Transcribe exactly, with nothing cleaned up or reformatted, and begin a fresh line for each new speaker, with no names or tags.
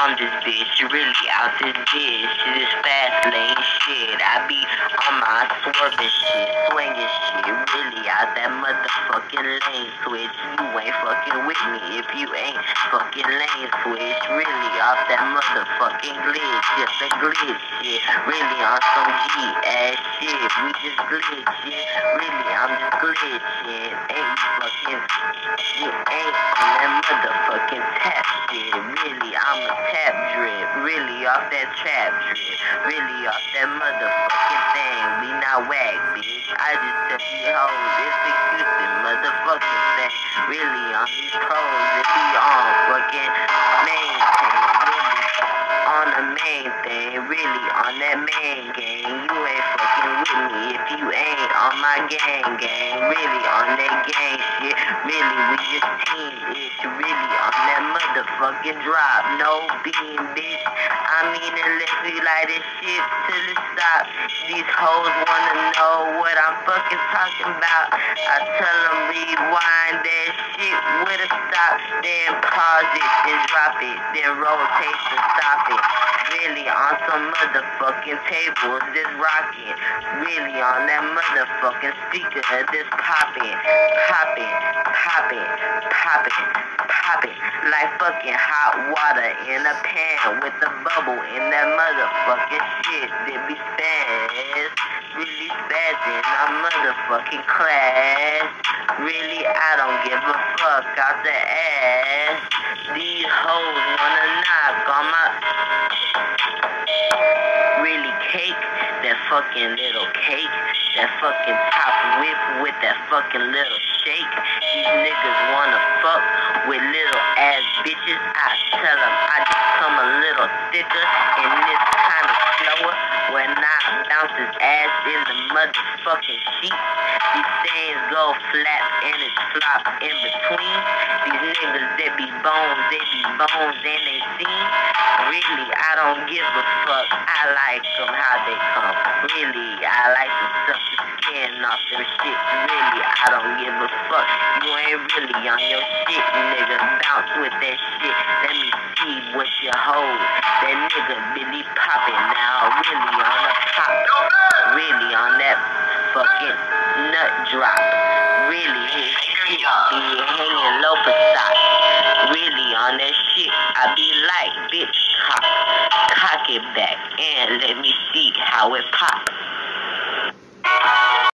on this bitch, really out this bitch, this fast lane shit. I be on my swerving shit, swinging shit, really out that motherfucking lane switch. You ain't fucking with me if you ain't fucking lane switch, really off that motherfucking glitch, just a glitch shit, really on some G ass shit. We just glitch shit, really I'm just glitching. Ain't fucking, you ain't on that motherfucking tap shit, really I'm a tap drip, really off that trap drip, really off that motherfucking thing. We not whack, bitch. I just tell you hoes, it's the Houston motherfucking thing. Really on these pros, it be on fucking main thing, really on the main thing, really on that main game. You ain't fucking with me if you ain't on my gang gang, really on that gang shit, really we just team ish, really on that motherfucking drop, no beam bitch. I mean unless we light this shit till it stops. These hoes wanna know what I'm fucking talking about. I tell them rewind that shit with a stop, then pause it, then drop it, then rotate to stop it. Really on some motherfucking tables, this rockin'. Really on that motherfucking speaker, this poppin', poppin', poppin', poppin', poppin', like fucking hot water in a pan with a bubble in that motherfucking shit. They be spaz, really spazzing on motherfucking class. Really, I don't give a fuck out the ass. These hoes wanna knock on my really cake, that fucking little cake, that fucking top whip with that fucking little shake. These niggas wanna fuck with little ass bitches. I tell them I just come a little thicker and this kind of slower when I bounce his ass in the motherfucking sheet. These things go flap and it's flop in between. These niggas they be bones, they be bones and they seen. Really, I don't give a fuck. I like them how they come. Really, I like to suck the skin off their shit. Really, I don't give a fuck. You ain't really on your shit, nigga. Bounce with that shit. Let me see what you hold. That nigga really poppin' now. Really on the pop. Really on that fucking nut drop. Really, his shit be hanging low for stock. Really on that shit, I be like, bitch, cock, cock it back, and let me see how it pop.